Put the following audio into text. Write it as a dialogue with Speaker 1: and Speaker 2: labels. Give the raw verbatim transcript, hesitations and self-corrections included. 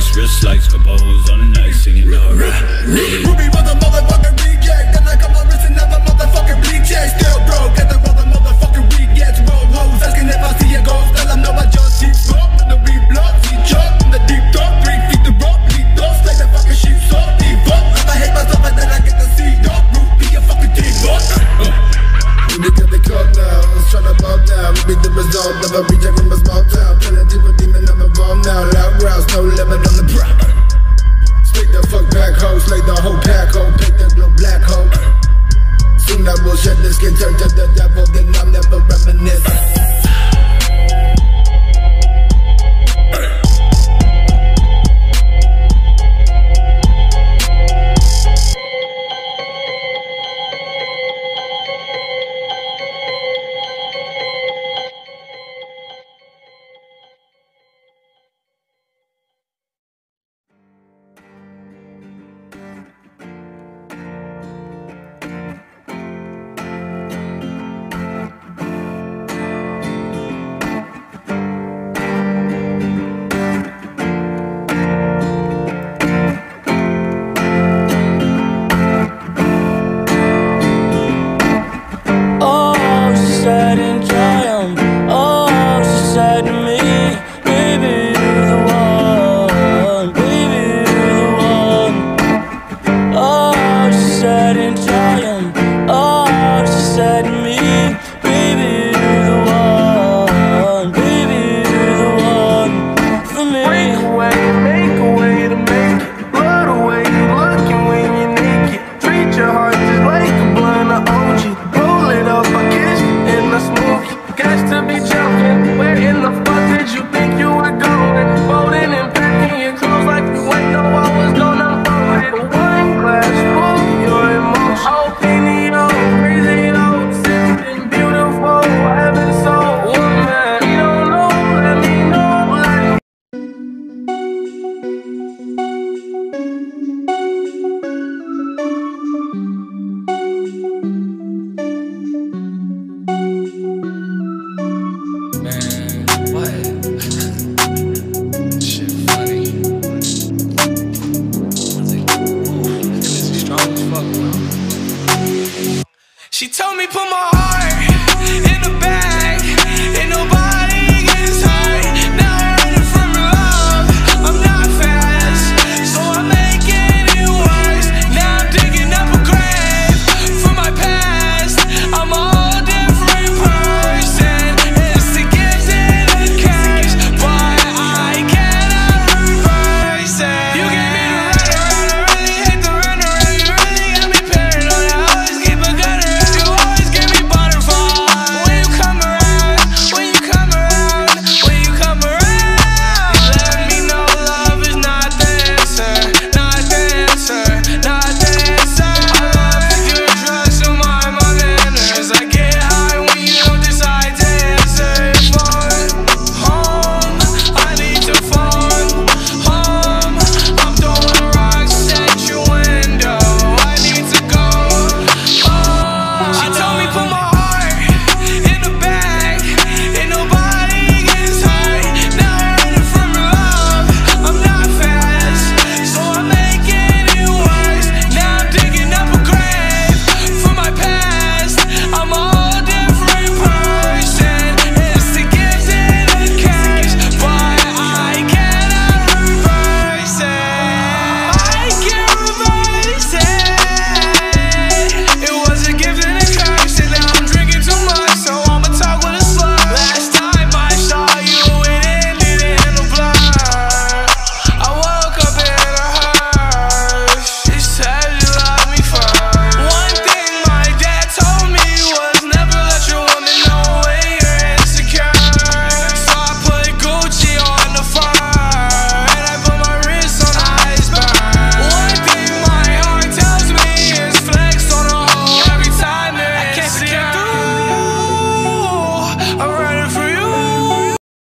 Speaker 1: ice, wrist like Scabo's on the night, singing alright.
Speaker 2: Ruby was a motherfucking reject, then I got my wrist and never motherfucking reject. Still broke, get the rubber motherfucking rejects. Roll hoes, asking if I see a ghost, tell them no, I just see smoke. In the re-block, see chalk, in the deep dark, three feet the rope, lead off, like the fucking sheep soft, deep up. If I hate myself and then I get to see dog, root, be a fucking deep up.
Speaker 3: We be to the club now, let's try to bump down. We be the result of a reject from a small town. Killing deep with demon, I'm involved now. Loud rouse, no limit on the prop. Stick the fuck back hoe, slay the whole pack hoe, pick the little black hoe. Soon I will shed the skin, turn to the devil, then I'll never reminisce.
Speaker 4: She told me put my